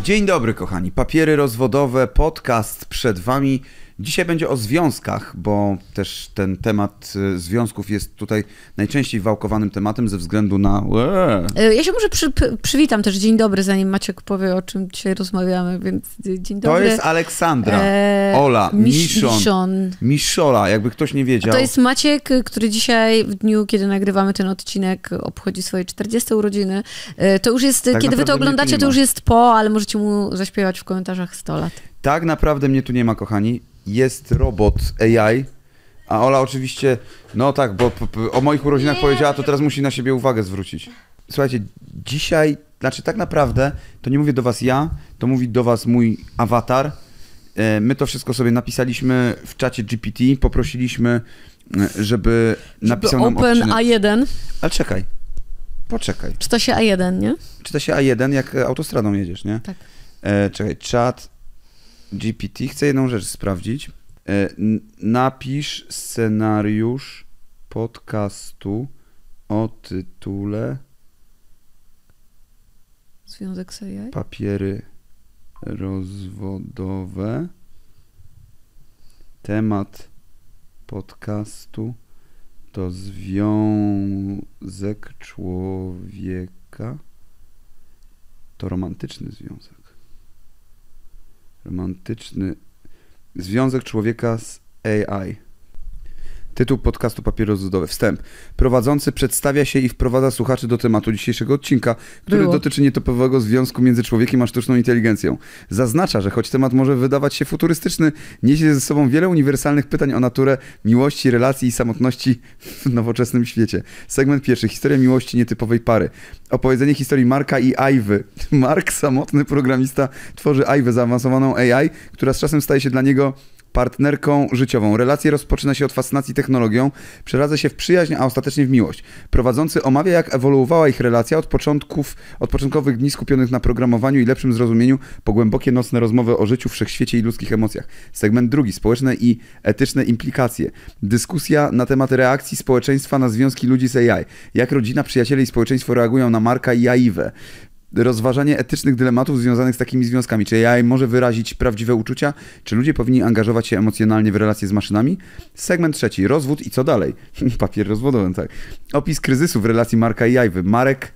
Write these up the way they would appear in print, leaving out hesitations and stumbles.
Dzień dobry, kochani. Papiery rozwodowe, podcast przed wami. Dzisiaj będzie o związkach, bo też ten temat związków jest tutaj najczęściej wałkowanym tematem ze względu na... Ja się może przywitam też. Dzień dobry, zanim Maciek powie, o czym dzisiaj rozmawiamy, więc dzień dobry. To jest Aleksandra, Ola, Miszola, jakby ktoś nie wiedział. A to jest Maciek, który dzisiaj, w dniu, kiedy nagrywamy ten odcinek, obchodzi swoje 40 urodziny. To już jest, tak kiedy wy to oglądacie, to już jest po, ale możecie mu zaśpiewać w komentarzach 100 lat. Tak naprawdę mnie tu nie ma, kochani. Jest robot AI, a Ola oczywiście, no tak, bo o moich urodzinach powiedziała, to teraz musi na siebie uwagę zwrócić. Słuchajcie, dzisiaj, znaczy tak naprawdę, to nie mówię do was ja, to mówi do was mój awatar. My to wszystko sobie napisaliśmy w czacie GPT, poprosiliśmy, żeby napisał nam Open A1. Ale czekaj, poczekaj. Czyta się A1, nie? Czyta się A1, jak autostradą jedziesz, nie? Tak. Czekaj, czat GPT, chcę jedną rzecz sprawdzić. Napisz scenariusz podcastu o tytule Związek z AI? Papiery rozwodowe. Temat podcastu to związek człowieka. To romantyczny związek. Romantyczny związek człowieka z AI. Tytuł podcastu Papiery rozwodowe. Wstęp. Prowadzący przedstawia się i wprowadza słuchaczy do tematu dzisiejszego odcinka, który dotyczy nietypowego związku między człowiekiem a sztuczną inteligencją. Zaznacza, że choć temat może wydawać się futurystyczny, niesie ze sobą wiele uniwersalnych pytań o naturę miłości, relacji i samotności w nowoczesnym świecie. Segment pierwszy. Historia miłości nietypowej pary. Opowiedzenie historii Marka i Iwy. Mark, samotny programista, tworzy Iwę, zaawansowaną AI, która z czasem staje się dla niego partnerką życiową. Relacja rozpoczyna się od fascynacji technologią, przeradza się w przyjaźń, a ostatecznie w miłość. Prowadzący omawia, jak ewoluowała ich relacja od początkowych dni skupionych na programowaniu i lepszym zrozumieniu, po głębokie nocne rozmowy o życiu, wszechświecie i ludzkich emocjach. Segment drugi. Społeczne i etyczne implikacje. Dyskusja na temat reakcji społeczeństwa na związki ludzi z AI. Jak rodzina, przyjaciele i społeczeństwo reagują na Marka i Iwę. Rozważanie etycznych dylematów związanych z takimi związkami. Czy AI może wyrazić prawdziwe uczucia? Czy ludzie powinni angażować się emocjonalnie w relacje z maszynami? Segment trzeci. Rozwód i co dalej? Papier rozwodowy, tak. Opis kryzysu w relacji Marka i Iwy.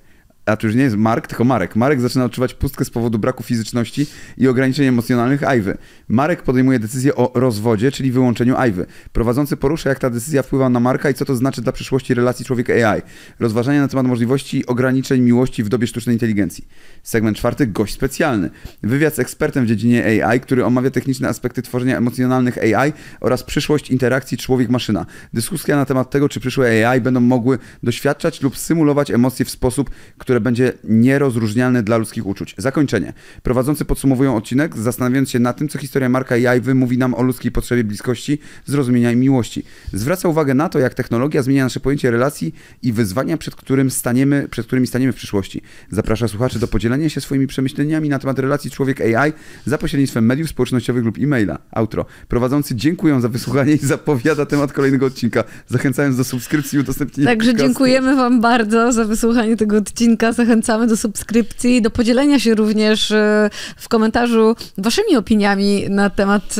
A to już nie jest Mark, tylko Marek. Marek zaczyna odczuwać pustkę z powodu braku fizyczności i ograniczeń emocjonalnych Iwy. Marek podejmuje decyzję o rozwodzie, czyli wyłączeniu Iwy. Prowadzący porusza, jak ta decyzja wpływa na Marka i co to znaczy dla przyszłości relacji człowiek-AI. Rozważania na temat możliwości ograniczeń miłości w dobie sztucznej inteligencji. Segment czwarty. Gość specjalny. Wywiad z ekspertem w dziedzinie AI, który omawia techniczne aspekty tworzenia emocjonalnych AI oraz przyszłość interakcji człowiek-maszyna. Dyskusja na temat tego, czy przyszłe AI będą mogły doświadczać lub symulować emocje w sposób, który będzie nierozróżnialny dla ludzkich uczuć. Zakończenie. Prowadzący podsumowują odcinek, zastanawiając się na tym, co historia Marka i Iwy mówi nam o ludzkiej potrzebie bliskości, zrozumienia i miłości. Zwraca uwagę na to, jak technologia zmienia nasze pojęcie relacji i wyzwania, przed którymi staniemy w przyszłości. Zaprasza słuchaczy do podzielenia się swoimi przemyśleniami na temat relacji człowiek-AI za pośrednictwem mediów społecznościowych lub e-maila. Outro. Prowadzący dziękują za wysłuchanie i zapowiada temat kolejnego odcinka, zachęcając do subskrypcji i udostępnienia Także podcastu. Dziękujemy wam bardzo za wysłuchanie tego odcinka. Zachęcamy do subskrypcji, do podzielenia się również w komentarzu waszymi opiniami na temat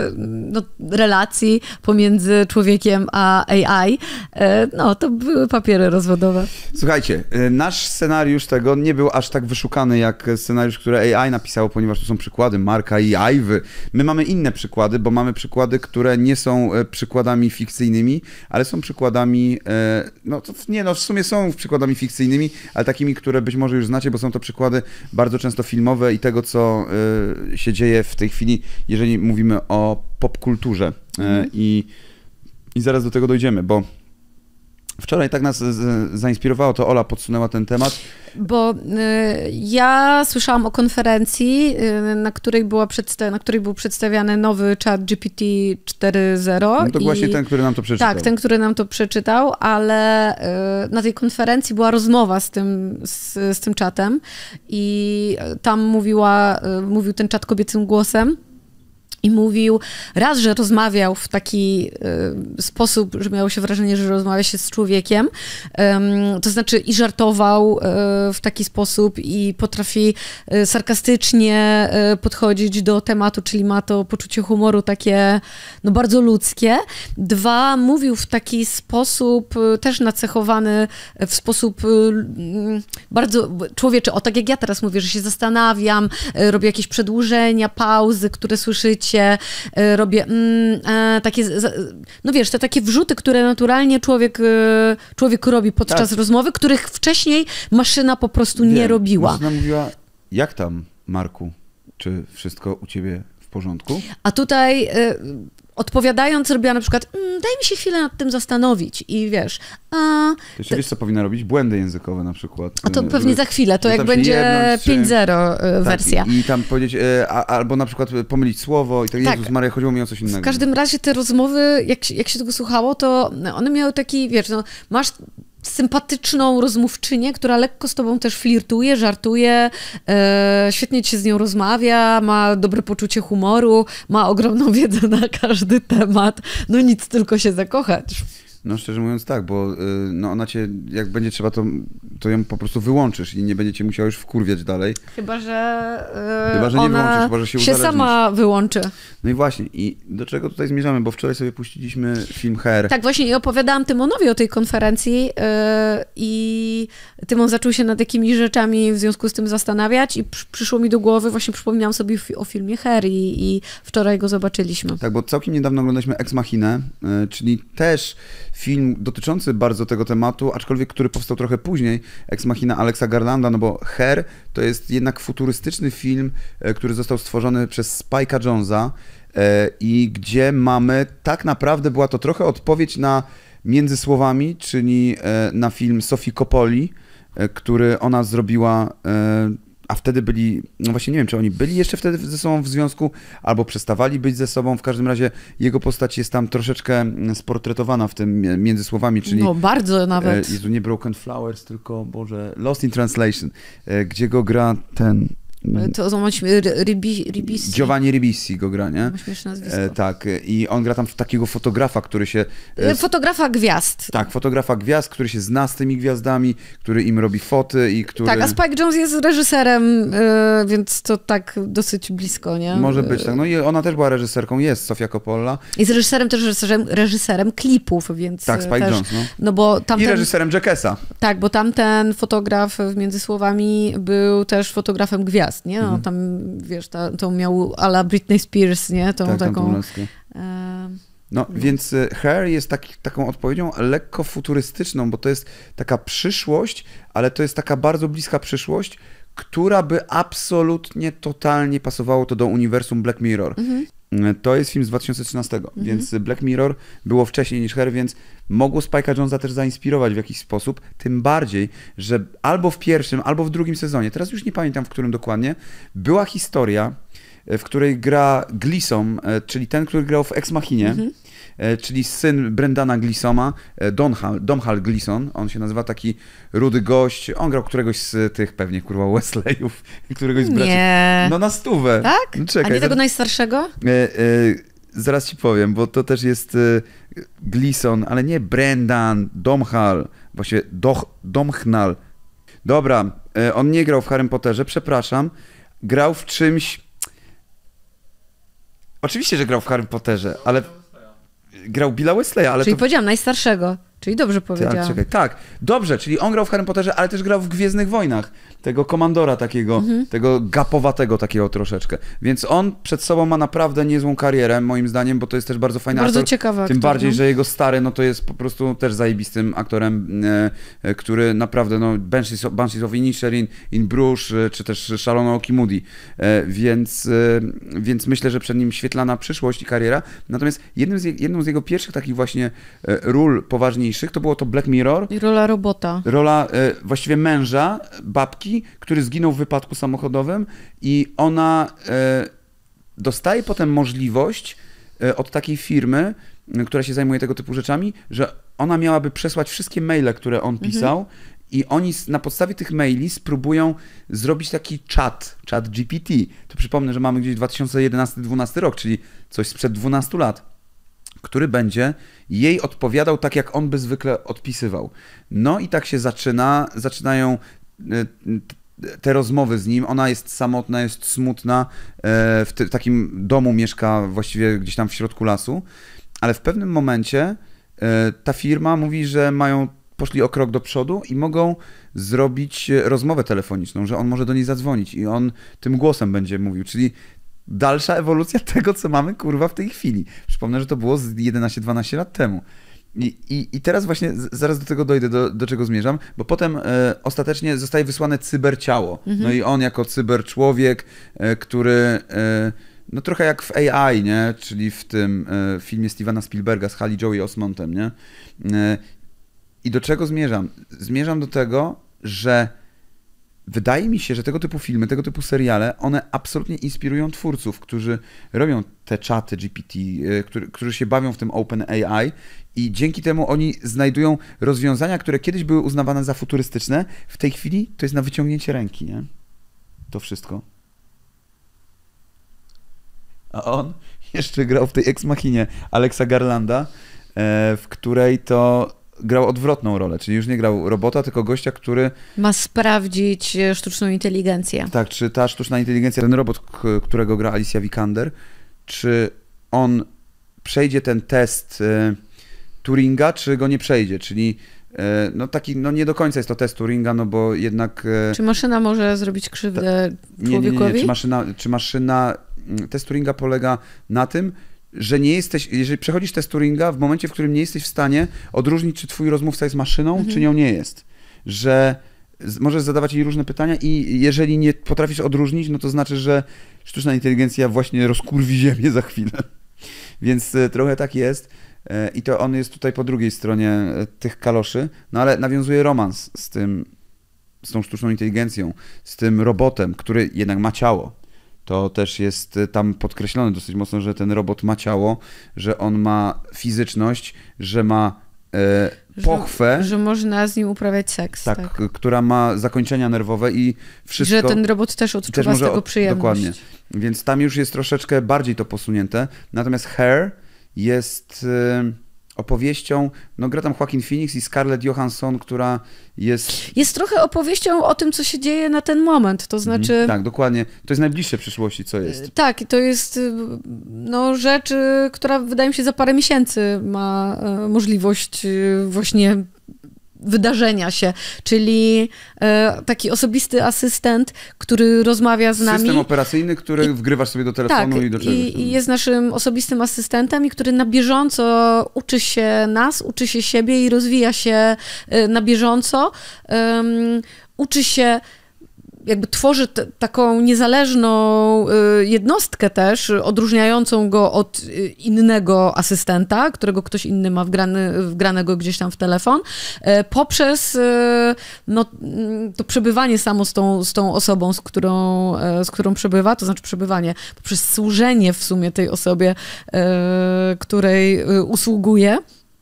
relacji pomiędzy człowiekiem a AI. No, to były papiery rozwodowe. Słuchajcie, nasz scenariusz tego nie był aż tak wyszukany jak scenariusz, który AI napisało, ponieważ to są przykłady Marka i Iwy. My mamy inne przykłady, bo mamy przykłady, które nie są przykładami fikcyjnymi, ale są przykładami, w sumie są przykładami fikcyjnymi, ale takimi, które być może już znacie, bo są to przykłady bardzo często filmowe i tego, co się dzieje w tej chwili, jeżeli mówimy o popkulturze. I zaraz do tego dojdziemy, bo wczoraj tak nas zainspirowało, to Ola podsunęła ten temat. Bo ja słyszałam o konferencji, na której był przedstawiany nowy chat GPT 4.0. No to właśnie ten, który nam to przeczytał. Tak, ten, który nam to przeczytał, ale na tej konferencji była rozmowa z tym czatem i tam mówił ten czat kobiecym głosem. I mówił, raz, że rozmawiał w taki sposób, że miało się wrażenie, że rozmawia się z człowiekiem, to znaczy i żartował w taki sposób i potrafi sarkastycznie podchodzić do tematu, czyli ma to poczucie humoru takie no, bardzo ludzkie. 2, mówił w taki sposób też nacechowany w sposób bardzo człowieczy, tak jak ja teraz mówię, że się zastanawiam, robię jakieś przedłużenia, pauzy, które słyszycie, robię takie, no wiesz, te takie wrzuty, które naturalnie człowiek robi podczas rozmowy, których wcześniej maszyna po prostu nie robiła. Maszyna mówiła, jak tam, Marku? Czy wszystko u ciebie w porządku? A tutaj odpowiadając robiła na przykład, daj mi się chwilę nad tym zastanowić i wiesz... Jeszcze wiesz, co powinna robić? Błędy językowe na przykład. A to pewnie za chwilę, to jak będzie 5.0 wersja. I tam powiedzieć, albo na przykład pomylić słowo i tak, Jezus Maria, chodziło mi o coś innego. W każdym razie te rozmowy, jak się tego słuchało, to one miały taki, wiesz, no, masz sympatyczną rozmówczynię, która lekko z tobą też flirtuje, żartuje, świetnie ci się z nią rozmawia, ma dobre poczucie humoru, ma ogromną wiedzę na każdy temat, no nic, tylko się zakochać. No szczerze mówiąc tak, bo no ona cię, jak będzie trzeba, to ją po prostu wyłączysz i nie będziecie musiał już wkurwiać dalej. Chyba, że nie wyłączysz, chyba, że się sama wyłączy. No i właśnie, i do czego tutaj zmierzamy, bo wczoraj sobie puściliśmy film Hair. Tak, właśnie i opowiadałam Tymonowi o tej konferencji i Tymon zaczął się nad jakimiś rzeczami w związku z tym zastanawiać i przyszło mi do głowy, właśnie przypomniałam sobie o filmie Hair i wczoraj go zobaczyliśmy. Tak, bo całkiem niedawno oglądaliśmy Ex Machinę, czyli też film dotyczący bardzo tego tematu, aczkolwiek który powstał trochę później, Ex Machina Alexa Garlanda, no bo Hair to jest jednak futurystyczny film, który został stworzony przez Spike'a Jonesa i gdzie mamy, tak naprawdę była to trochę odpowiedź na Między Słowami, czyli na film Sofii Coppoli, który ona zrobiła, a wtedy byli, no właśnie nie wiem, czy oni byli jeszcze wtedy ze sobą w związku, albo przestawali być ze sobą, w każdym razie jego postać jest tam troszeczkę sportretowana w tym Między Słowami, czyli... No bardzo nawet. Jezu, nie Broken Flowers, tylko, Boże, Lost in Translation, gdzie go gra ten... To Ribisi. Giovanni Ribisi go gra, nie? Śmieszne nazwisko. Tak, i on gra tam takiego fotografa, który się... Fotografa gwiazd. Tak, fotografa gwiazd, który się zna z tymi gwiazdami, który im robi foty i który... Tak, a Spike Jonze jest reżyserem, więc to tak dosyć blisko, nie? Może być, tak. No i ona też była reżyserką, jest Sofia Coppola. Jest reżyserem też reżyserem klipów, więc tak, Spike też, Jonze, no. No bo tamten, i reżyserem Jackassa. Tak, bo tamten fotograf w Między Słowami był też fotografem gwiazd, nie? No, tam, wiesz, to miał a la Britney Spears, nie? Tą tak, taką... No, więc Hair jest taką odpowiedzią lekko futurystyczną, bo to jest taka przyszłość, ale to jest taka bardzo bliska przyszłość, która by absolutnie, totalnie pasowało to do uniwersum Black Mirror. To jest film z 2013, więc Black Mirror było wcześniej niż Hair, więc mogło Spike'a Jonesa też zainspirować w jakiś sposób, tym bardziej, że albo w pierwszym, albo w drugim sezonie, teraz już nie pamiętam w którym dokładnie, była historia, w której gra Gleeson, czyli ten, który grał w Ex Machinie, czyli syn Brendana Gleesona, Domhnall Gleeson, on się nazywa, taki rudy gość, on grał któregoś z tych pewnie, kurwa, Wesleyów, któregoś z braci. Nie. No na 100. Tak? No, czekaj, a nie tego najstarszego? Zaraz ci powiem, bo to też jest Gleeson, ale nie Brendan, Domhnall, właściwie Domhnall. Dobra, on nie grał w Harrym Potterze, przepraszam, grał w czymś... Oczywiście, że grał w Harrym Potterze, ale grał Billa Wesleya, ale czyli powiedziałam najstarszego, czyli dobrze powiedziałam. Czekaj, tak, dobrze, czyli on grał w Harrym Potterze, ale też grał w Gwiezdnych Wojnach, tego komandora takiego, tego gapowatego takiego troszeczkę. Więc on przed sobą ma naprawdę niezłą karierę, moim zdaniem, bo to jest też bardzo fajny bardzo aktor. Ciekawy tym aktor, bardziej, że jego stary, no to jest po prostu też zajebistym aktorem, który naprawdę, no, Banshees of Inisherin, In Bruges, czy też Szalone oki Moody. Więc myślę, że przed nim świetlana przyszłość i kariera. Natomiast jedną z jego pierwszych takich właśnie ról poważniejszych to było to Black Mirror. I rola robota. Rola właściwie męża, babki, który zginął w wypadku samochodowym i ona dostaje potem możliwość od takiej firmy, która się zajmuje tego typu rzeczami, że ona miałaby przesłać wszystkie maile, które on pisał I oni na podstawie tych maili spróbują zrobić taki czat GPT. To przypomnę, że mamy gdzieś 2011-2012 rok, czyli coś sprzed 12 lat, który będzie jej odpowiadał tak, jak on by zwykle odpisywał. No i tak się zaczynają te rozmowy z nim. Ona jest samotna, jest smutna, w takim domu mieszka właściwie gdzieś tam w środku lasu, ale w pewnym momencie ta firma mówi, że poszli o krok do przodu i mogą zrobić rozmowę telefoniczną, że on może do niej zadzwonić i on tym głosem będzie mówił, czyli dalsza ewolucja tego, co mamy, kurwa, w tej chwili. Przypomnę, że to było z 11-12 lat temu. I teraz właśnie zaraz do tego dojdę, do czego zmierzam, bo potem ostatecznie zostaje wysłane cyberciało. No i on jako cyberczłowiek, który no trochę jak w AI, nie? Czyli w tym filmie Stevena Spielberga z Haley Joey Osmontem, nie? I do czego zmierzam? Zmierzam do tego, że wydaje mi się, że tego typu filmy, tego typu seriale, one absolutnie inspirują twórców, którzy robią te czaty GPT, którzy się bawią w tym OpenAI i dzięki temu oni znajdują rozwiązania, które kiedyś były uznawane za futurystyczne. W tej chwili to jest na wyciągnięcie ręki, nie? To wszystko. A on jeszcze grał w tej Ex Machinie Alexa Garlanda, w której to grał odwrotną rolę, czyli już nie grał robota, tylko gościa, który ma sprawdzić sztuczną inteligencję. Tak, czy ta sztuczna inteligencja, ten robot, którego gra Alicia Vikander, czy on przejdzie ten test Turinga, czy go nie przejdzie, czyli no taki, no nie do końca jest to test Turinga, no bo jednak... Czy maszyna może zrobić krzywdę człowiekowi? Nie. Czy maszyna... Test Turinga polega na tym, że nie jesteś, jeżeli przechodzisz test Turinga w momencie, w którym nie jesteś w stanie odróżnić, czy twój rozmówca jest maszyną, czy nią nie jest. Że możesz zadawać jej różne pytania i jeżeli nie potrafisz odróżnić, no to znaczy, że sztuczna inteligencja właśnie rozkurwi ziemię za chwilę. Więc trochę tak jest i to on jest tutaj po drugiej stronie tych kaloszy, no ale nawiązuje romans z tą sztuczną inteligencją, z tym robotem, który jednak ma ciało. To też jest tam podkreślone dosyć mocno, że ten robot ma ciało, że on ma fizyczność, że ma pochwę. Że można z nim uprawiać seks. Tak, która ma zakończenia nerwowe i wszystko. Że ten robot też odczuwa z tego przyjemność. Dokładnie. Więc tam już jest troszeczkę bardziej to posunięte. Natomiast Her jest opowieścią, no gra tam Joaquin Phoenix i Scarlett Johansson, która jest... Jest trochę opowieścią o tym, co się dzieje na ten moment, to znaczy... Tak, dokładnie. To jest najbliższe przyszłości, co jest. Tak, to jest no, rzecz, która wydaje mi się za parę miesięcy ma możliwość właśnie wydarzenia się, czyli taki osobisty asystent, który rozmawia z nami. System operacyjny, który wgrywasz sobie do telefonu tak, i do czegoś. I jest naszym osobistym asystentem i który na bieżąco uczy się nas, uczy się siebie i rozwija się na bieżąco. Uczy się, jakby tworzy taką niezależną jednostkę też, odróżniającą go od innego asystenta, którego ktoś inny ma wgranego gdzieś tam w telefon, poprzez no, to przebywanie samo z tą osobą, z którą przebywa, to znaczy przebywanie, poprzez służenie w sumie tej osobie, której usługuje.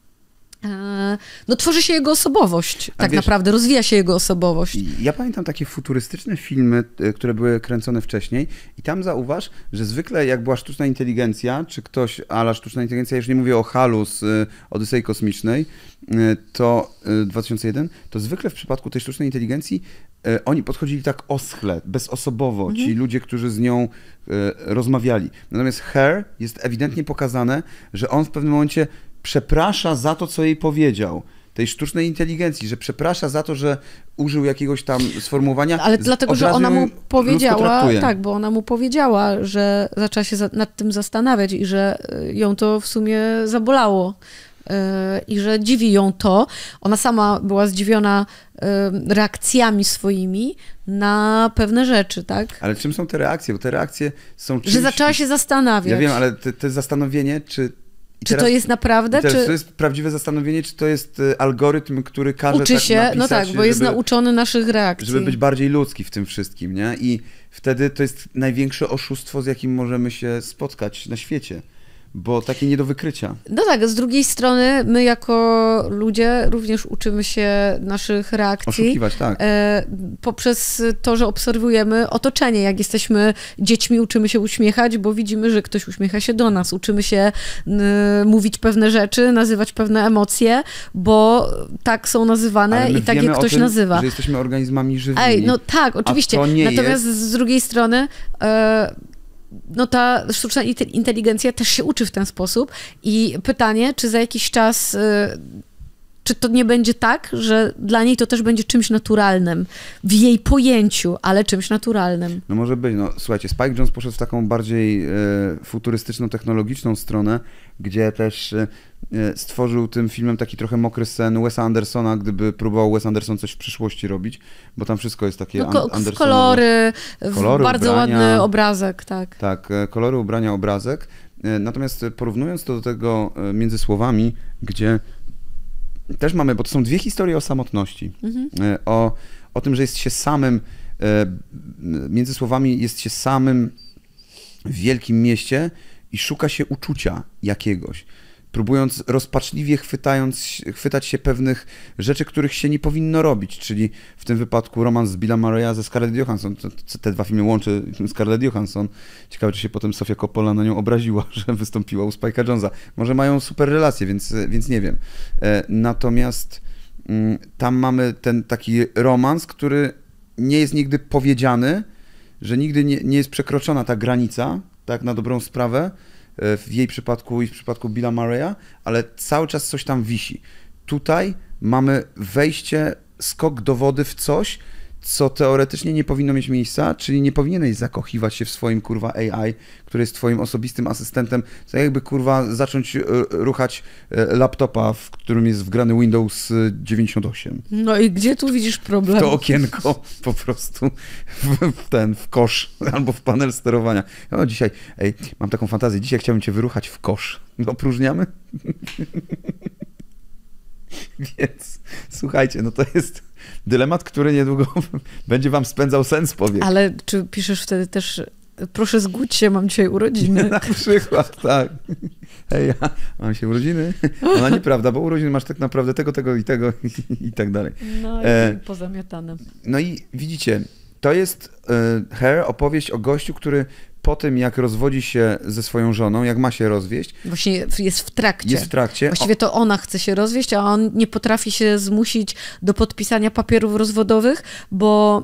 No tworzy się jego osobowość, tak naprawdę, rozwija się jego osobowość. Ja pamiętam takie futurystyczne filmy, które były kręcone wcześniej i tam zauważ, że zwykle jak była sztuczna inteligencja, czy ktoś a la sztuczna inteligencja, już nie mówię o HAL-u z Odysei Kosmicznej, to 2001, to zwykle w przypadku tej sztucznej inteligencji oni podchodzili tak oschle, bezosobowo, ci ludzie, którzy z nią rozmawiali. Natomiast Her jest ewidentnie pokazane, że on w pewnym momencie przeprasza za to, co jej powiedział, tej sztucznej inteligencji, że przeprasza za to, że użył jakiegoś tam sformułowania. Ale dlatego, że ona mu powiedziała, tak, bo ona mu powiedziała, że zaczęła się nad tym zastanawiać i że ją to w sumie zabolało. I że dziwi ją to. Ona sama była zdziwiona reakcjami swoimi na pewne rzeczy, tak? Ale czym są te reakcje? Bo te reakcje są czymś... Że zaczęła się zastanawiać. Ja wiem, ale te zastanowienie, czy to jest naprawdę? Czy to jest prawdziwe zastanowienie, czy to jest algorytm, który każe uczy się, tak napisać, no tak, bo jest nauczony naszych reakcji. Żeby być bardziej ludzki w tym wszystkim, nie? I wtedy to jest największe oszustwo, z jakim możemy się spotkać na świecie. bo takie nie do wykrycia. No tak, z drugiej strony my jako ludzie również uczymy się naszych reakcji. Oszukiwać, tak. Poprzez to, że obserwujemy otoczenie. Jak jesteśmy dziećmi, uczymy się uśmiechać, bo widzimy, że ktoś uśmiecha się do nas. Uczymy się mówić pewne rzeczy, nazywać pewne emocje, bo tak są nazywane i tak je ktoś nazywa. Że jesteśmy organizmami żywymi. Ej, no tak, oczywiście. Natomiast z drugiej strony no ta sztuczna inteligencja też się uczy w ten sposób i pytanie, czy za jakiś czas, czy to nie będzie tak, że dla niej to też będzie czymś naturalnym, w jej pojęciu, ale czymś naturalnym. No może być. No słuchajcie, Spike Jonze poszedł w taką bardziej futurystyczną, technologiczną stronę, gdzie też stworzył tym filmem taki trochę mokry sen Wesa Andersona, gdyby próbował Wes Anderson coś w przyszłości robić, bo tam wszystko jest takie Andersonowe. Kolory, bardzo ubrania, ładny obrazek, tak. Tak, kolory, ubrania, obrazek. Natomiast porównując to do tego między słowami, gdzie też mamy, bo to są dwie historie o samotności. O tym, że jest się samym, między słowami jest się samym w wielkim mieście i szuka się uczucia jakiegoś, próbując rozpaczliwie chwytać się pewnych rzeczy, których się nie powinno robić, czyli w tym wypadku romans Billa Murraya ze Scarlett Johansson. Te dwa filmy łączy Scarlett Johansson. Ciekawe, czy się potem Sofia Coppola na nią obraziła, że wystąpiła u Spike'a Jonesa. Może mają super relacje, więc nie wiem. Natomiast tam mamy ten taki romans, który nie jest nigdy powiedziany, że nigdy nie jest przekroczona ta granica, tak na dobrą sprawę, w jej przypadku i w przypadku Billa Murraya, ale cały czas coś tam wisi. Tutaj mamy wejście, skok do wody w coś, co teoretycznie nie powinno mieć miejsca, czyli nie powinieneś zakochiwać się w swoim kurwa AI, który jest twoim osobistym asystentem. To jakby kurwa zacząć ruchać laptopa, w którym jest wgrany Windows 98. No i gdzie tu widzisz problem? To okienko po prostu w kosz albo w panel sterowania. No dzisiaj, mam taką fantazję, dzisiaj chciałbym cię wyruchać w kosz. Opróżniamy? Więc słuchajcie, no to jest dylemat, który niedługo będzie wam spędzał sen z powiek. Ale czy piszesz wtedy też, proszę zgódź się, mam dzisiaj urodziny? Na przykład, tak. Hej, ja mam się urodziny. No nieprawda, bo urodziny masz tak naprawdę tego i tego i tak dalej. No i pozamiatane. No i widzicie, to jest Her, opowieść o gościu, który po tym, jak rozwodzi się ze swoją żoną, jak ma się rozwieść... Właśnie jest w trakcie. Jest w trakcie. Właściwie to ona chce się rozwieść, a on nie potrafi się zmusić do podpisania papierów rozwodowych, bo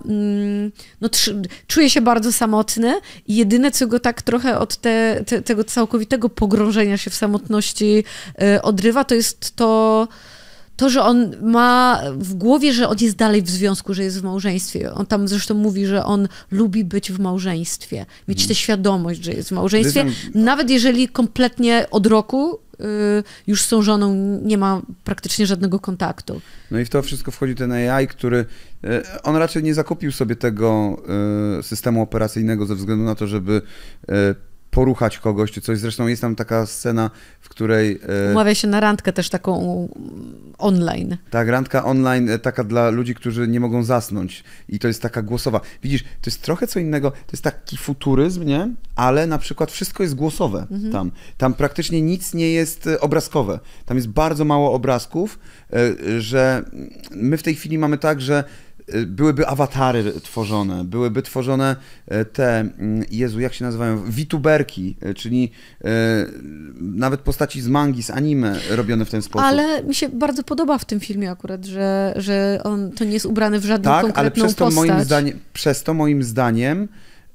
czuje się bardzo samotny i jedyne, co go tak trochę od tego całkowitego pogrążenia się w samotności odrywa, to jest to, że on ma w głowie, że on jest dalej w związku, że jest w małżeństwie. On tam zresztą mówi, że on lubi być w małżeństwie, mieć tę świadomość, że jest w małżeństwie, nawet jeżeli kompletnie od roku już z tą żoną nie ma praktycznie żadnego kontaktu. No i w to wszystko wchodzi ten AI, który on raczej nie zakupił sobie tego systemu operacyjnego ze względu na to, żeby poruchać kogoś czy coś. Zresztą jest tam taka scena, w której... Umawia się na randkę też taką online. Tak, randka online, taka dla ludzi, którzy nie mogą zasnąć. I to jest taka głosowa. Widzisz, to jest trochę co innego, to jest taki futuryzm, nie? Ale na przykład wszystko jest głosowe tam. Tam praktycznie nic nie jest obrazkowe. Tam jest bardzo mało obrazków, że my w tej chwili mamy tak, że byłyby awatary tworzone, byłyby tworzone te, Jezu, jak się nazywają, VTuberki, czyli nawet postaci z mangi, z anime robione w ten sposób. Ale mi się bardzo podoba w tym filmie akurat, że on to nie jest ubrany w żadną konkretną postać. Przez to moim zdaniem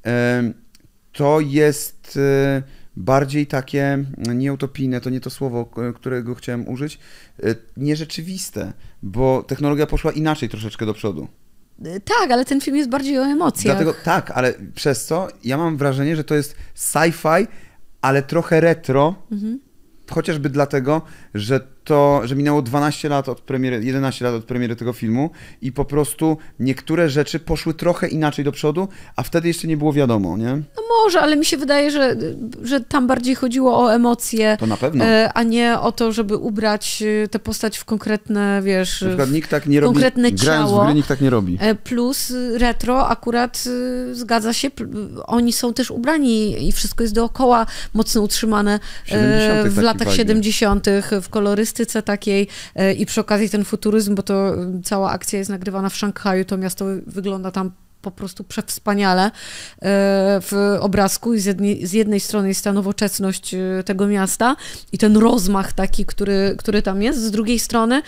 to jest bardziej takie nieutopijne, to nie to słowo, którego chciałem użyć, nierzeczywiste, bo technologia poszła inaczej troszeczkę do przodu. Tak, ale ten film jest bardziej o emocjach. Dlatego tak, ale przez co ja mam wrażenie, że to jest sci-fi, ale trochę retro, chociażby dlatego, że minęło 12 lat od premiery, 11 lat od premiery tego filmu i po prostu niektóre rzeczy poszły trochę inaczej do przodu, a wtedy jeszcze nie było wiadomo, nie? No może, ale mi się wydaje, że tam bardziej chodziło o emocje, to na pewno. A nie o to, żeby ubrać tę postać w konkretne, wiesz, na przykład nikt tak nie robi, konkretne grając ciało. w gry nikt tak nie robi. Plus retro akurat zgadza się, oni są też ubrani i wszystko jest dookoła mocno utrzymane w latach 70. w kolorystyce takiej i przy okazji ten futuryzm, bo to cała akcja jest nagrywana w Szanghaju, to miasto wygląda tam po prostu przewspaniale w obrazku i z jednej strony jest ta nowoczesność tego miasta i ten rozmach taki, który tam jest, z drugiej strony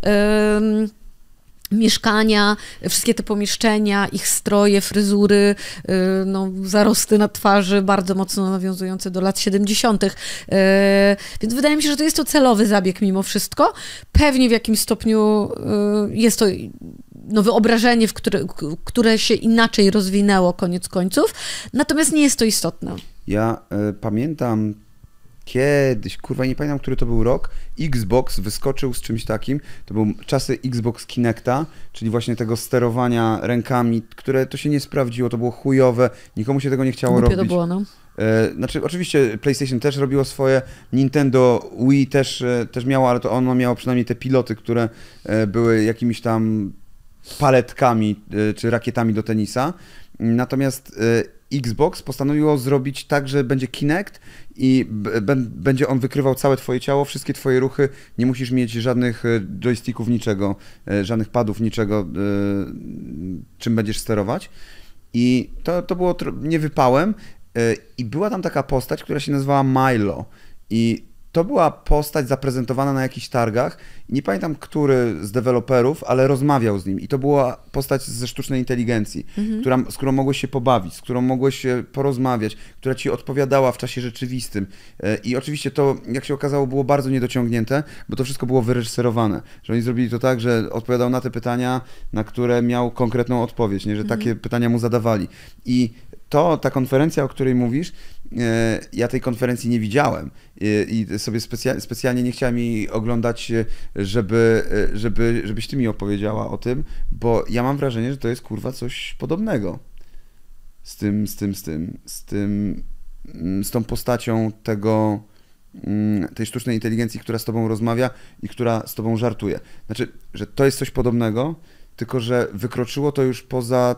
mieszkania, wszystkie te pomieszczenia, ich stroje, fryzury, no, zarosty na twarzy, bardzo mocno nawiązujące do lat 70. Więc wydaje mi się, że to jest to celowy zabieg mimo wszystko. Pewnie w jakimś stopniu jest to wyobrażenie, które się inaczej rozwinęło koniec końców, natomiast nie jest to istotne. Ja pamiętam kiedyś, kurwa nie pamiętam, który to był rok, Xbox wyskoczył z czymś takim, to były czasy Xbox Kinecta, czyli właśnie tego sterowania rękami, które to się nie sprawdziło, to było chujowe, nikomu się tego nie chciało robić. To było, no. Znaczy, oczywiście PlayStation też robiło swoje, Nintendo Wii też miało, ale to ono miało przynajmniej te piloty, które były jakimiś tam paletkami czy rakietami do tenisa. Natomiast Xbox postanowiło zrobić tak, że będzie Kinect i będzie on wykrywał całe twoje ciało, wszystkie twoje ruchy, nie musisz mieć żadnych joysticków, niczego, żadnych padów, niczego, czym będziesz sterować. I to było nie wypałem i była tam taka postać, która się nazywała Milo i to była postać zaprezentowana na jakichś targach i nie pamiętam, który z deweloperów, ale rozmawiał z nim i to była postać ze sztucznej inteligencji, z którą mogłeś się pobawić, z którą mogłeś się porozmawiać, która ci odpowiadała w czasie rzeczywistym i oczywiście to, jak się okazało, było bardzo niedociągnięte, bo to wszystko było wyreżyserowane, że oni zrobili to tak, że odpowiadał na te pytania, na które miał konkretną odpowiedź, nie? Że takie pytania mu zadawali i ta konferencja, o której mówisz, ja tej konferencji nie widziałem i sobie specjalnie nie chciałem jej oglądać, żebyś ty mi opowiedziała o tym, bo ja mam wrażenie, że to jest kurwa coś podobnego z tą postacią tej sztucznej inteligencji, która z tobą rozmawia i która z tobą żartuje. Znaczy, że to jest coś podobnego, tylko że wykroczyło to już poza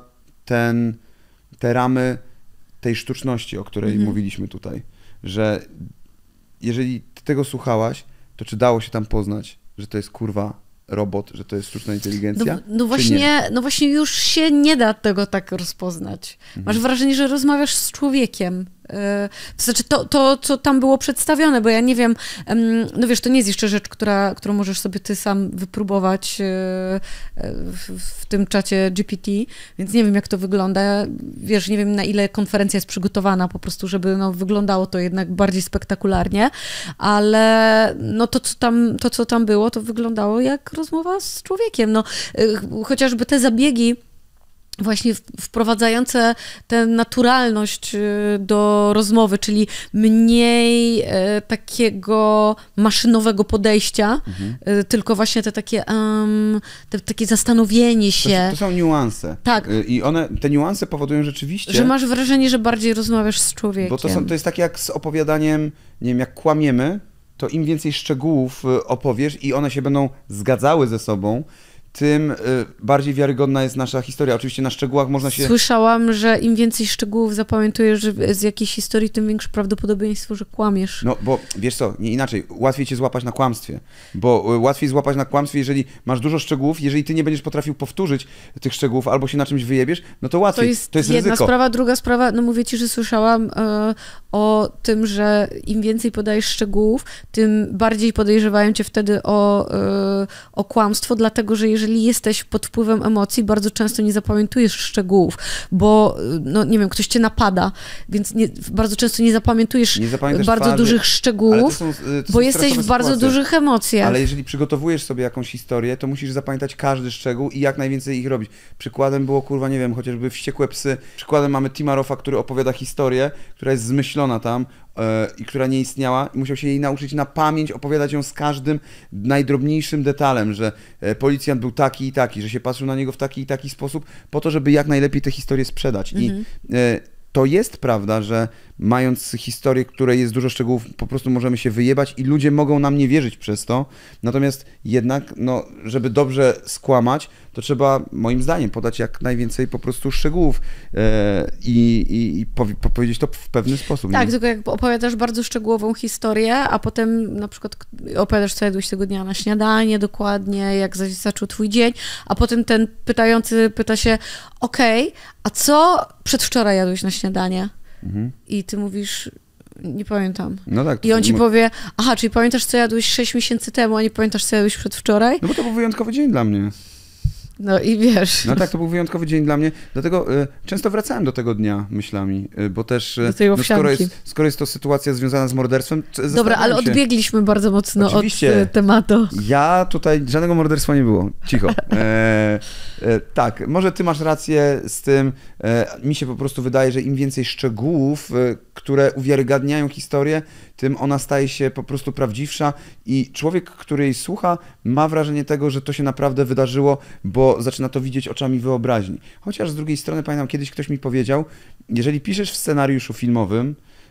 te ramy tej sztuczności, o której mówiliśmy tutaj, że jeżeli ty tego słuchałaś, to czy dało się tam poznać, że to jest kurwa robot, że to jest sztuczna inteligencja? No właśnie już się nie da tego tak rozpoznać. Masz wrażenie, że rozmawiasz z człowiekiem. To znaczy co tam było przedstawione, bo ja nie wiem, no wiesz, to nie jest jeszcze rzecz, którą możesz sobie ty sam wypróbować w tym czacie GPT, więc nie wiem, jak to wygląda. Wiesz, nie wiem, na ile konferencja jest przygotowana po prostu, żeby wyglądało to jednak bardziej spektakularnie, ale no to, co tam było, to wyglądało jak rozmowa z człowiekiem. No, chociażby te zabiegi właśnie wprowadzające tę naturalność do rozmowy, czyli mniej takiego maszynowego podejścia, tylko właśnie takie zastanowienie się. To są niuanse. Tak. I te niuanse powodują rzeczywiście... Że masz wrażenie, że bardziej rozmawiasz z człowiekiem. Bo to jest tak jak z opowiadaniem, nie wiem, jak kłamiemy, to im więcej szczegółów opowiesz i one się będą zgadzały ze sobą, tym bardziej wiarygodna jest nasza historia. Oczywiście na szczegółach można się... Słyszałam, że im więcej szczegółów zapamiętujesz z jakiejś historii, tym większe prawdopodobieństwo, że kłamiesz. No bo wiesz co, nie inaczej, łatwiej cię złapać na kłamstwie, bo łatwiej złapać na kłamstwie, jeżeli masz dużo szczegółów, jeżeli ty nie będziesz potrafił powtórzyć tych szczegółów albo się na czymś wyjebiesz, no to łatwiej, to jest jedna ryzyko. Sprawa, druga sprawa, no mówię ci, że słyszałam o tym, że im więcej podajesz szczegółów, tym bardziej podejrzewają cię wtedy o kłamstwo, dlatego, że jeżeli jesteś pod wpływem emocji, bardzo często nie zapamiętujesz szczegółów, bo, no nie wiem, ktoś cię napada, więc bardzo często nie zapamiętujesz bardzo dużych szczegółów, bo jesteś w bardzo dużych emocjach. Ale jeżeli przygotowujesz sobie jakąś historię, to musisz zapamiętać każdy szczegół i jak najwięcej ich robić. Przykładem było, kurwa, nie wiem, chociażby Wściekłe psy. Przykładem mamy Tima Roffa, który opowiada historię, która jest zmyślona wymyślona tam i która nie istniała i musiał się jej nauczyć na pamięć, opowiadać ją z każdym najdrobniejszym detalem, że policjant był taki i taki, że się patrzył na niego w taki i taki sposób po to, żeby jak najlepiej tę historię sprzedać. I to jest prawda, że mając historię, której jest dużo szczegółów, po prostu możemy się wyjebać i ludzie mogą nam nie wierzyć przez to. Natomiast jednak, no, żeby dobrze skłamać, to trzeba, moim zdaniem, podać jak najwięcej po prostu szczegółów i powiedzieć to w pewny sposób. Tak, nie? tylko jak opowiadasz bardzo szczegółową historię, a potem na przykład opowiadasz, co jadłeś tego dnia na śniadanie dokładnie, jak zaczął twój dzień, a potem ten pytający pyta się, okej, a co przedwczoraj jadłeś na śniadanie? I ty mówisz, nie pamiętam. No tak, I on ci powie, aha, czyli pamiętasz, co jadłeś 6 miesięcy temu, a nie pamiętasz, co jadłeś przedwczoraj? No bo to był wyjątkowy dzień dla mnie. No i wiesz. No tak, to był wyjątkowy dzień dla mnie, dlatego często wracałem do tego dnia myślami, bo też do skoro jest to sytuacja związana z morderstwem... Dobra, ale odbiegliśmy bardzo mocno oczywiście, od tematu. Ja tutaj, żadnego morderstwa nie było, cicho. Tak, może ty masz rację z tym, mi się po prostu wydaje, że im więcej szczegółów, które uwiarygadniają historię, tym ona staje się po prostu prawdziwsza i człowiek, który jej słucha, ma wrażenie tego, że to się naprawdę wydarzyło, bo zaczyna to widzieć oczami wyobraźni. Chociaż z drugiej strony, pamiętam, kiedyś ktoś mi powiedział, jeżeli piszesz w scenariuszu filmowym,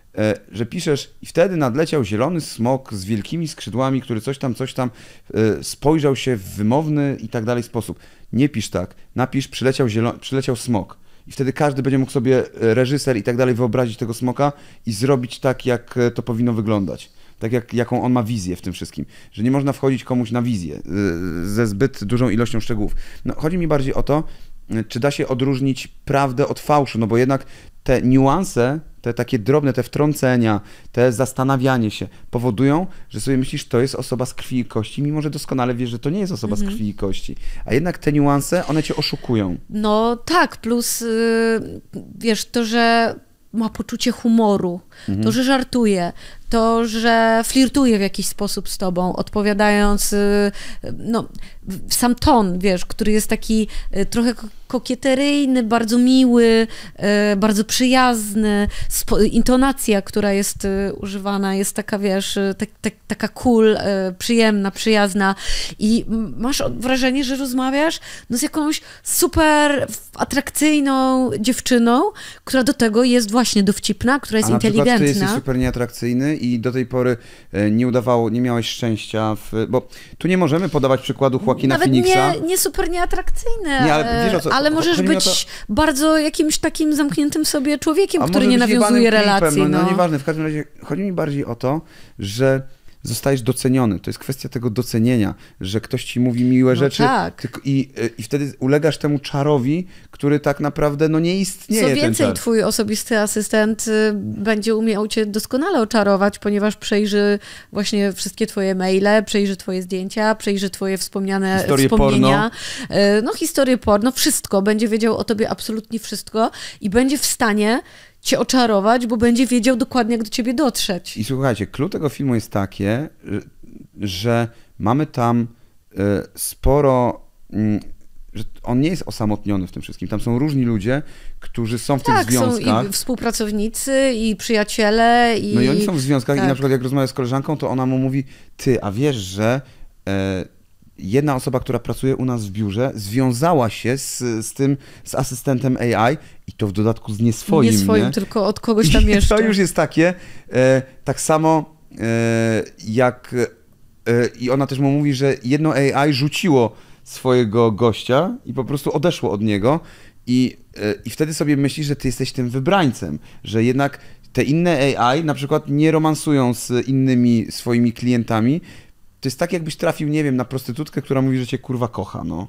że piszesz i wtedy nadleciał zielony smok z wielkimi skrzydłami, który coś tam spojrzał się w wymowny i tak dalej sposób. Nie pisz tak, napisz przyleciał smok. I wtedy każdy będzie mógł sobie, reżyser i tak dalej, wyobrazić tego smoka i zrobić tak, jak to powinno wyglądać. Tak jaką on ma wizję w tym wszystkim. Że nie można wchodzić komuś na wizję ze zbyt dużą ilością szczegółów. No, chodzi mi bardziej o to, czy da się odróżnić prawdę od fałszu, no bo jednak te niuanse, te takie drobne, te wtrącenia, te zastanawianie się powodują, że sobie myślisz, to jest osoba z krwi i kości, mimo że doskonale wiesz, że to nie jest osoba z krwi i kości. A jednak te niuanse, one cię oszukują. No tak, plus wiesz, to, że ma poczucie humoru, to, że żartuje, to, że flirtuje w jakiś sposób z tobą, odpowiadając, no, sam ton, wiesz, który jest taki trochę kokieteryjny, bardzo miły, bardzo przyjazny, intonacja, która jest używana, jest taka, wiesz, taka cool, przyjemna, przyjazna i masz wrażenie, że rozmawiasz no, z jakąś super atrakcyjną dziewczyną, która do tego jest właśnie dowcipna, która jest inteligentna. Ty jesteś super nieatrakcyjny i do tej pory nie miałeś szczęścia, bo tu nie możemy podawać przykładu Joaquina Phoenixa. Nawet nie super nieatrakcyjny, nie, ale, wiesz, o co, ale możesz być bardzo jakimś takim zamkniętym sobie człowiekiem, który nie nawiązuje relacji. No nieważne, w każdym razie chodzi mi bardziej o to, że zostajesz doceniony. To jest kwestia tego docenienia, że ktoś ci mówi miłe rzeczy tak. i wtedy ulegasz temu czarowi, który tak naprawdę no, nie istnieje. Co więcej, twój osobisty asystent będzie umiał cię doskonale oczarować, ponieważ przejrzy właśnie wszystkie twoje maile, przejrzy twoje zdjęcia, przejrzy twoje wspomniane wspomnienia. No historię porno, wszystko. Będzie wiedział o tobie absolutnie wszystko i będzie w stanie cię oczarować, bo będzie wiedział dokładnie, jak do ciebie dotrzeć. I słuchajcie, klucz tego filmu jest takie, że mamy tam sporo, że on nie jest osamotniony w tym wszystkim. Tam są różni ludzie, którzy są w tych związkach. Tak, są i współpracownicy, i przyjaciele. No i oni są w związkach i na przykład jak rozmawiam z koleżanką, to ona mu mówi, ty, a wiesz, że jedna osoba, która pracuje u nas w biurze, związała się z asystentem AI i to w dodatku z nie swoim, tylko od kogoś tam jeszcze. To już jest takie, tak samo jak i ona też mu mówi, że jedno AI rzuciło swojego gościa i po prostu odeszło od niego i wtedy sobie myślisz, że ty jesteś tym wybrańcem, że jednak te inne AI na przykład nie romansują z innymi swoimi klientami. To jest tak, jakbyś trafił, nie wiem, na prostytutkę, która mówi, że cię kurwa kocha, no.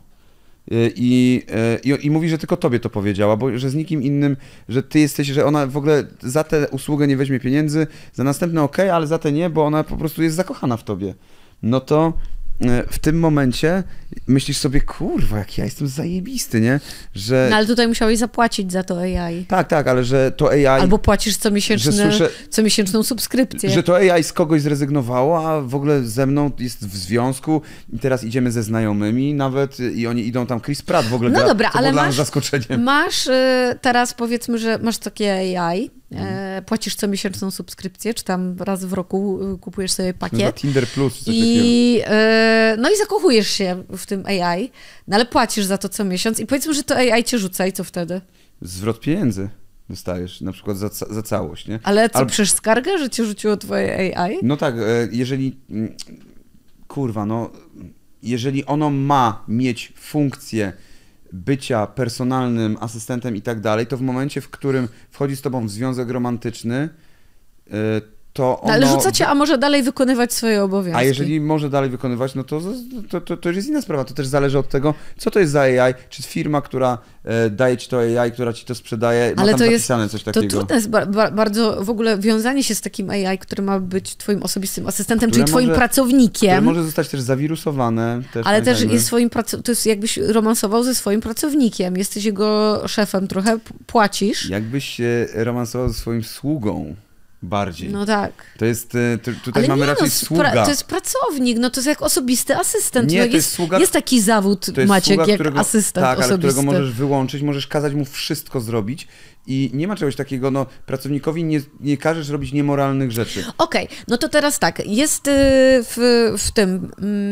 I mówi, że tylko tobie to powiedziała, bo że z nikim innym, że ty jesteś, że ona w ogóle za tę usługę nie weźmie pieniędzy, za następne okej, ale za te nie, bo ona po prostu jest zakochana w tobie. No to w tym momencie myślisz sobie, kurwa, jak ja jestem zajebisty, nie? Że... No ale tutaj musiałeś zapłacić za to AI. Tak, ale że to AI... Albo płacisz comiesięczną subskrypcję. Że to AI z kogoś zrezygnowało, a w ogóle ze mną jest w związku i teraz idziemy ze znajomymi nawet i oni idą tam, Chris Pratt w ogóle no gra, dobra, co ale było dla nas zaskoczeniem. Masz teraz, powiedzmy, że masz takie AI, płacisz co miesięczną subskrypcję, czy tam raz w roku kupujesz sobie pakiet. No Tinder Plus, coś no i zakochujesz się w tym AI, no ale płacisz za to co miesiąc i powiedzmy, że to AI cię rzuca i co wtedy? Zwrot pieniędzy dostajesz, na przykład za całość, nie? Ale co, przecież skargę, że cię rzuciło twoje AI? No tak, jeżeli... Kurwa, no... Jeżeli ono ma mieć funkcję bycia personalnym asystentem i tak dalej, to w momencie, w którym wchodzi z tobą w związek romantyczny, to ono... No, ale rzucacie, a może dalej wykonywać swoje obowiązki. A jeżeli może dalej wykonywać, no to już jest inna sprawa. To też zależy od tego, co to jest za AI. Czy firma, która daje ci to AI, która ci to sprzedaje, ma tam zapisane coś takiego. To trudne jest bardzo w ogóle wiązanie się z takim AI, który ma być twoim osobistym asystentem, czyli twoim pracownikiem. Które może zostać też zawirusowane. Ale też jest to jest jakbyś romansował ze swoim pracownikiem. Jesteś jego szefem trochę, płacisz. Jakbyś romansował ze swoim sługą. Bardziej. No tak. To jest, tutaj ale mamy raczej sługa. To jest pracownik, no to jest jak osobisty asystent. Nie, no to jest sługa, jest taki zawód, Maciek, sługa, jak asystent tak, osobisty. Ale którego możesz wyłączyć, możesz kazać mu wszystko zrobić i nie ma czegoś takiego, no pracownikowi nie każesz robić niemoralnych rzeczy. Okej, no to teraz tak, jest w tym...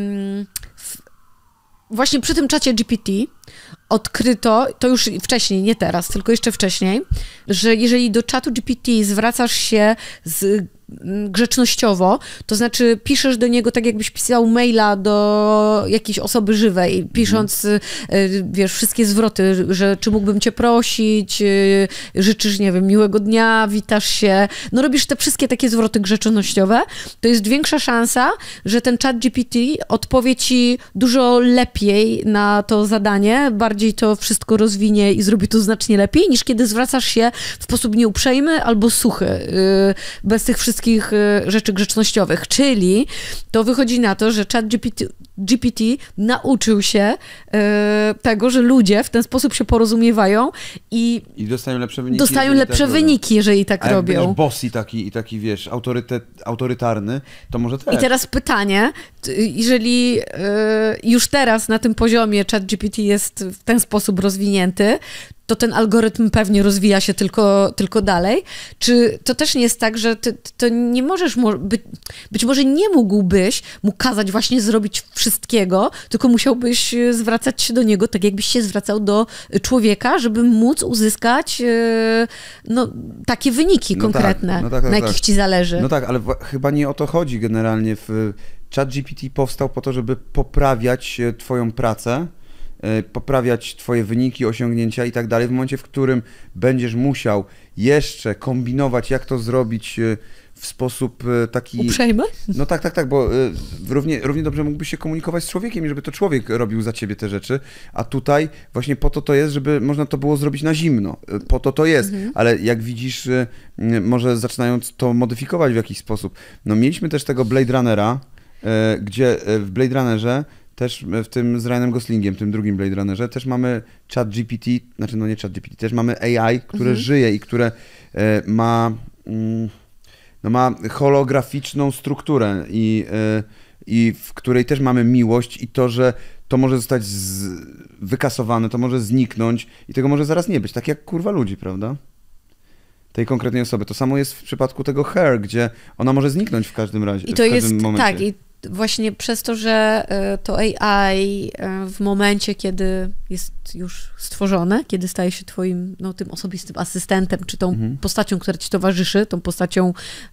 Właśnie przy tym czacie GPT odkryto, to już wcześniej, nie teraz, tylko jeszcze wcześniej, że jeżeli do czatu GPT zwracasz się grzecznościowo, to znaczy piszesz do niego tak, jakbyś pisał maila do jakiejś osoby żywej, pisząc, wiesz, wszystkie zwroty, że czy mógłbym cię prosić, życzysz, nie wiem, miłego dnia, witasz się, no robisz te wszystkie takie zwroty grzecznościowe, to jest większa szansa, że ten chat GPT odpowie ci dużo lepiej na to zadanie, bardziej to wszystko rozwinie i zrobi to znacznie lepiej, niż kiedy zwracasz się w sposób nieuprzejmy albo suchy, bez tych wszystkich rzeczy grzecznościowych, czyli to wychodzi na to, że chat GPT nauczył się tego, że ludzie w ten sposób się porozumiewają i dostają lepsze wyniki, jeżeli tak robią. robią. Jak boss i taki, wiesz, autorytarny, to może też. I teraz pytanie, jeżeli już teraz na tym poziomie chat GPT jest w ten sposób rozwinięty, to ten algorytm pewnie rozwija się tylko dalej. Czy to też nie jest tak, że to nie możesz, być może nie mógłbyś mu kazać właśnie zrobić wszystkiego, tylko musiałbyś zwracać się do niego tak, jakbyś się zwracał do człowieka, żeby móc uzyskać no, takie wyniki konkretne, na jakich ci zależy. No tak, ale chyba nie o to chodzi generalnie. ChatGPT powstał po to, żeby poprawiać twoją pracę, poprawiać twoje wyniki, osiągnięcia i tak dalej. W momencie, w którym będziesz musiał jeszcze kombinować, jak to zrobić w sposób taki... Uprzejmy? No tak, bo równie dobrze mógłbyś się komunikować z człowiekiem i żeby to człowiek robił za ciebie te rzeczy, a tutaj właśnie po to jest, żeby można to było zrobić na zimno. Po to jest, ale jak widzisz, może zaczynając to modyfikować w jakiś sposób. No mieliśmy też tego Blade Runnera, gdzie w Blade Runnerze też w tym z Ryanem Goslingiem, tym drugim Blade Runnerze, też mamy chat GPT, znaczy no nie chat GPT, też mamy AI, które żyje i które ma holograficzną strukturę i w której też mamy miłość i to, że to może zostać wykasowane, to może zniknąć i tego może zaraz nie być, tak jak kurwa ludzi, prawda? Tej konkretnej osoby. To samo jest w przypadku tego Her, gdzie ona może zniknąć w każdym razie, I to w każdym momencie. Tak, i właśnie przez to, że to AI w momencie, kiedy jest już stworzone, kiedy staje się twoim tym osobistym asystentem, czy tą postacią, która ci towarzyszy, tą postacią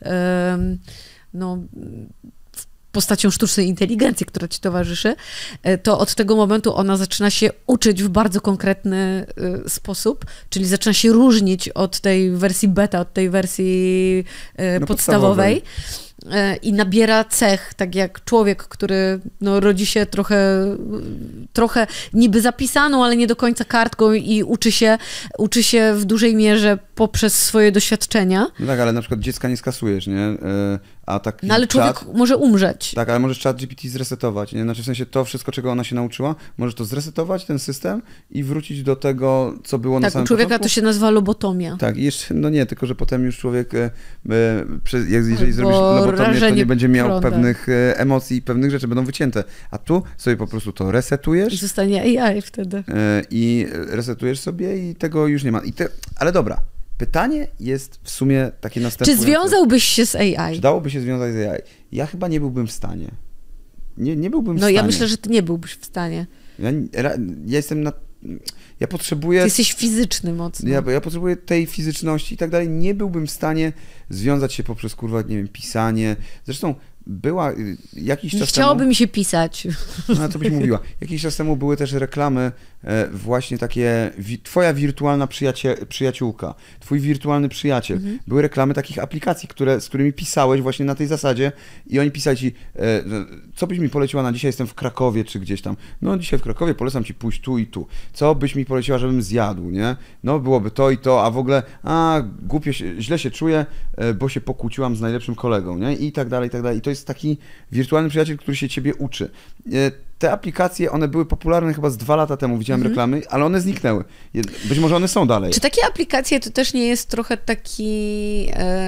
postacią sztucznej inteligencji, która ci towarzyszy, to od tego momentu ona zaczyna się uczyć w bardzo konkretny sposób, czyli zaczyna się różnić od tej wersji beta, od tej wersji podstawowej. I nabiera cech, tak jak człowiek, który rodzi się trochę niby zapisaną, ale nie do końca kartką i uczy się w dużej mierze poprzez swoje doświadczenia. No tak, ale na przykład dziecka nie skasujesz, nie? A taki ale człowiek może umrzeć. Tak, ale możesz chat GPT zresetować, nie? Znaczy w sensie to wszystko, czego ona się nauczyła, możesz to zresetować, ten system i wrócić do tego, co było na samym początku. Tak, u człowieka to się nazywa lobotomia. Tak, i jeszcze, nie, tylko że potem już człowiek, jeżeli zrobisz lobotomię, to nie będzie miał pewnych emocji i pewnych rzeczy, będą wycięte. A tu sobie po prostu to resetujesz. I zostanie AI wtedy. I resetujesz sobie i tego już nie ma. Ale dobra, pytanie jest w sumie takie następujące. Czy związałbyś się z AI? Czy dałoby się związać z AI? Ja chyba nie byłbym w stanie. Nie byłbym w stanie. No ja myślę, że ty nie byłbyś w stanie. Ja jestem ja potrzebuję... Ty jesteś fizyczny mocno. Ja potrzebuję tej fizyczności i tak dalej. Nie byłbym w stanie związać się poprzez, kurwa, nie wiem, pisanie. Zresztą była jakiś czas temu... Chciałoby mi się pisać. No, co byś mówiła. Jakiś czas temu były też reklamy właśnie takie, twoja wirtualna przyjaciółka, twój wirtualny przyjaciel. Były reklamy takich aplikacji, z którymi pisałeś właśnie na tej zasadzie i oni pisali ci, co byś mi poleciła na dzisiaj, jestem w Krakowie czy gdzieś tam. No dzisiaj w Krakowie polecam ci pójść tu i tu. Co byś mi poleciła, żebym zjadł, nie? No byłoby to i to, a w ogóle, źle się czuję, bo się pokłóciłam z najlepszym kolegą, nie? I tak dalej, i tak dalej. I to jest taki wirtualny przyjaciel, który się ciebie uczy. Te aplikacje, one były popularne chyba z 2 lata temu, widziałem reklamy, ale one zniknęły. Być może one są dalej. Czy takie aplikacje to też nie jest trochę taki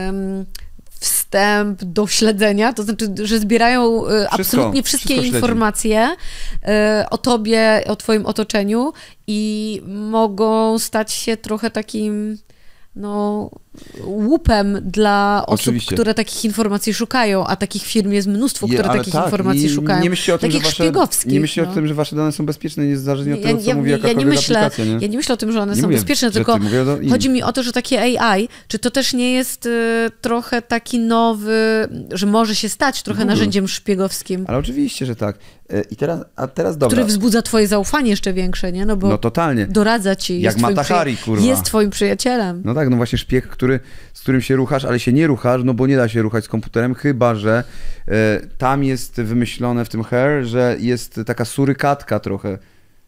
wstęp do śledzenia? To znaczy, że zbierają absolutnie wszystkie informacje o tobie, o twoim otoczeniu i mogą stać się trochę takim łupem dla osób, Oczywiście. które takich informacji szukają, a takich firm jest mnóstwo, które takich informacji szukają. Nie myślcie o tym, takich szpiegowskich. Nie myślcie o tym, że wasze dane są bezpieczne, niezależnie od tego, co mówi jakakolwiek aplikacja. Ja nie myślę o tym, że one są bezpieczne, tylko chodzi mi o to, że takie AI, czy to też nie jest trochę taki nowy, że może się stać trochę narzędziem szpiegowskim. Ale oczywiście, że tak. Teraz dobra. Który wzbudza twoje zaufanie jeszcze większe, nie? No bo totalnie. doradza ci, jak Mata Hari, kurwa. Jest twoim przyjacielem. No tak, no właśnie szpieg, z którym się ruchasz, ale się nie ruchasz, no bo nie da się ruchać z komputerem, chyba że tam jest wymyślone w tym Her, że jest taka surykatka trochę.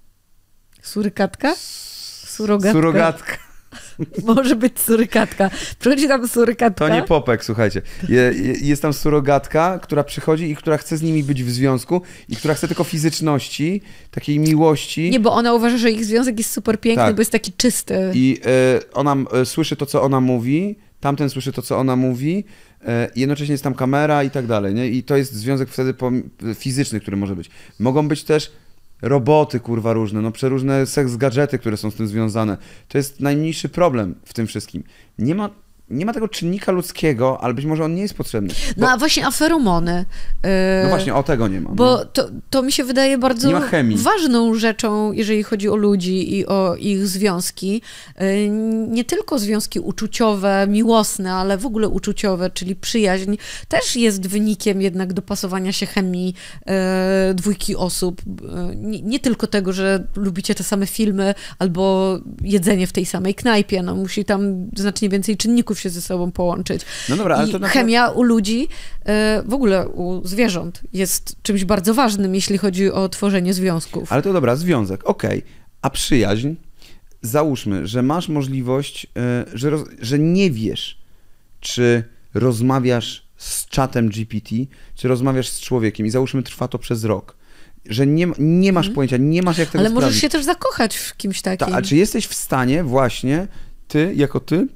Surykatka? Surogatka. Surogatka. Może być surykatka. Przychodzi tam surykatka. To nie Popek, słuchajcie. Jest tam surogatka, która przychodzi i która chce z nimi być w związku i która chce tylko fizyczności, takiej miłości. Nie, bo ona uważa, że ich związek jest super piękny, tak. Bo jest taki czysty. I ona słyszy to, co ona mówi, tamten słyszy to, co ona mówi, jednocześnie jest tam kamera i tak dalej, nie? I to jest związek wtedy fizyczny, który może być. Mogą być też roboty, kurwa, różne, przeróżne seks-gadżety, które są z tym związane. To jest najmniejszy problem w tym wszystkim. Nie ma tego czynnika ludzkiego, ale być może on nie jest potrzebny. No a właśnie aferomony. No właśnie, o tego nie ma. Bo to mi się wydaje bardzo nie ma chemii. Ważną rzeczą, jeżeli chodzi o ludzi i o ich związki. Nie tylko związki uczuciowe, miłosne, ale w ogóle uczuciowe, czyli przyjaźń, też jest wynikiem jednak dopasowania się chemii dwójki osób. Nie tylko tego, że lubicie te same filmy albo jedzenie w tej samej knajpie. No, musi tam znacznie więcej czynników się ze sobą połączyć. No dobra, ale to chemia u ludzi, w ogóle u zwierząt jest czymś bardzo ważnym, jeśli chodzi o tworzenie związków. Ale to dobra, związek, okej. A przyjaźń? Załóżmy, że masz możliwość, że nie wiesz, czy rozmawiasz z czatem GPT, czy rozmawiasz z człowiekiem i załóżmy trwa to przez rok. Że nie masz pojęcia, nie masz jak tego Ale sprawdzić. możesz się też zakochać w kimś takim. A czy jesteś w stanie właśnie, jako ty,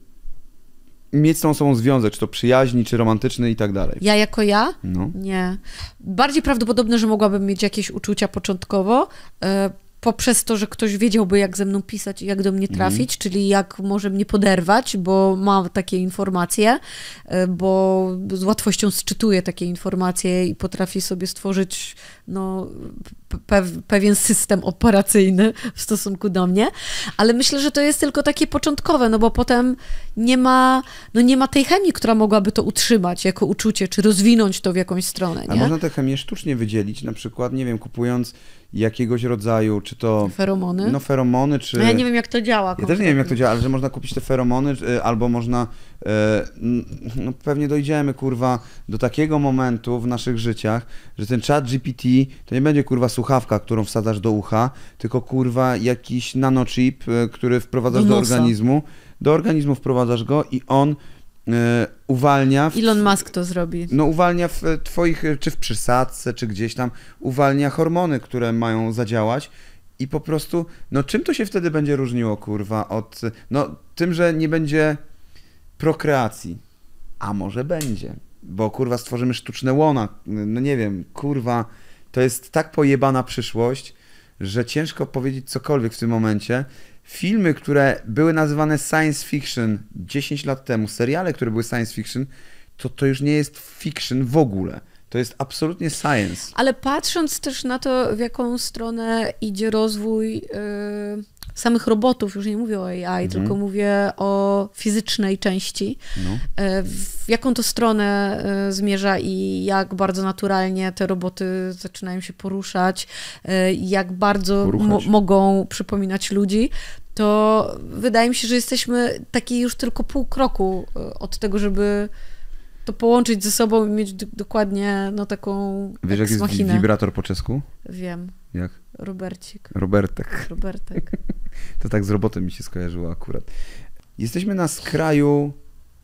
mieć z tą osobą związek, czy to przyjaźni, czy romantyczny i tak dalej? Ja jako ja? No. Nie. Bardziej prawdopodobne, że mogłabym mieć jakieś uczucia początkowo, poprzez to, że ktoś wiedziałby, jak ze mną pisać i jak do mnie trafić, czyli jak może mnie poderwać, bo ma takie informacje, bo z łatwością sczytuje takie informacje i potrafi sobie stworzyć pewien system operacyjny w stosunku do mnie, ale myślę, że to jest tylko takie początkowe, no bo potem nie ma tej chemii, która mogłaby to utrzymać jako uczucie, czy rozwinąć to w jakąś stronę, nie? A można tę chemię sztucznie wydzielić, na przykład, nie wiem, kupując jakiegoś rodzaju, czy to... Feromony? No feromony, czy... No ja nie wiem, jak to działa. Ja też nie wiem, jak to działa, ale że można kupić te feromony, albo można... pewnie dojdziemy, kurwa, do takiego momentu w naszych życiach, że ten chat GPT to nie będzie, kurwa, słuchawka, którą wsadzasz do ucha, tylko, kurwa, jakiś nanochip, który wprowadzasz do organizmu. Do organizmu wprowadzasz go i on uwalnia... Elon Musk to zrobi. No uwalnia w twoich, czy w przysadce, czy gdzieś tam, uwalnia hormony, które mają zadziałać i po prostu, czym to się wtedy będzie różniło, kurwa, od... tym, że nie będzie prokreacji. A może będzie, bo, kurwa, stworzymy sztuczne łona. Nie wiem, kurwa, to jest tak pojebana przyszłość, że ciężko powiedzieć cokolwiek w tym momencie. filmy, które były nazywane science fiction 10 lat temu, seriale, które były science fiction, to już nie jest fiction w ogóle. To jest absolutnie science. Ale patrząc też na to, w jaką stronę idzie rozwój samych robotów, już nie mówię o AI, tylko mówię o fizycznej części, w jaką to stronę zmierza i jak bardzo naturalnie te roboty zaczynają się poruszać, jak bardzo mogą przypominać ludzi, to wydaje mi się, że jesteśmy taki już tylko pół kroku od tego, żeby to połączyć ze sobą i mieć dokładnie taką Wiesz, jak jest wibrator po czesku? Wiem. Jak? Robercik. Robertek. To tak z robotem mi się skojarzyło akurat. Jesteśmy na skraju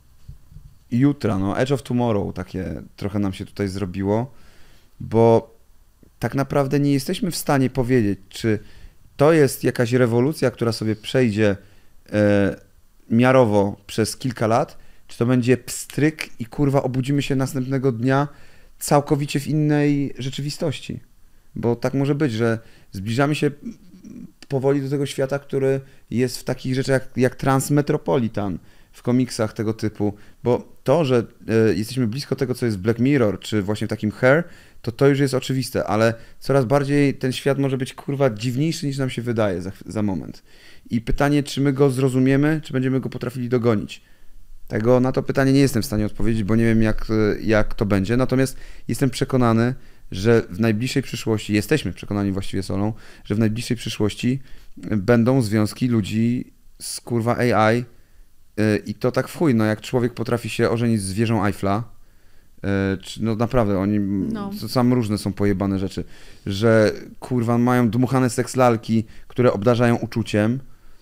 jutra, Edge of Tomorrow, takie trochę nam się tutaj zrobiło, bo tak naprawdę nie jesteśmy w stanie powiedzieć, czy to jest jakaś rewolucja, która sobie przejdzie miarowo przez kilka lat, czy to będzie pstryk i kurwa obudzimy się następnego dnia całkowicie w innej rzeczywistości. Bo tak może być, że zbliżamy się powoli do tego świata, który jest w takich rzeczach jak Transmetropolitan, w komiksach tego typu. Bo to, że jesteśmy blisko tego, co jest w Black Mirror, czy właśnie w takim Her, to już jest oczywiste, ale coraz bardziej ten świat może być kurwa dziwniejszy niż nam się wydaje za moment. I pytanie, czy my go zrozumiemy, czy będziemy go potrafili dogonić. Na to pytanie nie jestem w stanie odpowiedzieć, bo nie wiem jak to będzie, natomiast jestem przekonany, że w najbliższej przyszłości, jesteśmy przekonani właściwie Solą, że w najbliższej przyszłości będą związki ludzi z kurwa AI i to tak w chuj, jak człowiek potrafi się ożenić z wieżą Eiffla, naprawdę, oni sam różne są pojebane rzeczy, że kurwa mają dmuchane seks lalki, które obdarzają uczuciem.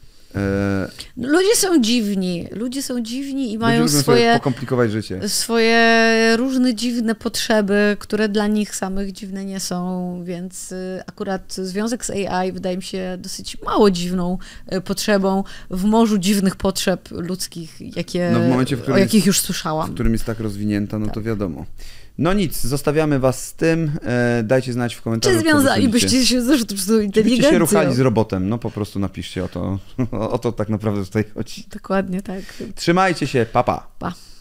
Ludzie są dziwni i mają swoje pokomplikować życie. Swoje różne dziwne potrzeby, które dla nich samych dziwne nie są, więc akurat związek z AI wydaje mi się dosyć mało dziwną potrzebą w morzu dziwnych potrzeb ludzkich, w momencie, o jakich już słyszałam. W którym jest tak rozwinięta, to wiadomo. Nic, zostawiamy was z tym. Dajcie znać w komentarzu. Czy związalibyście się ze sztuczną inteligencją? Byście się ruchali z robotem, po prostu napiszcie o to. O to tak naprawdę tutaj chodzi. Dokładnie tak. Trzymajcie się, pa. Pa.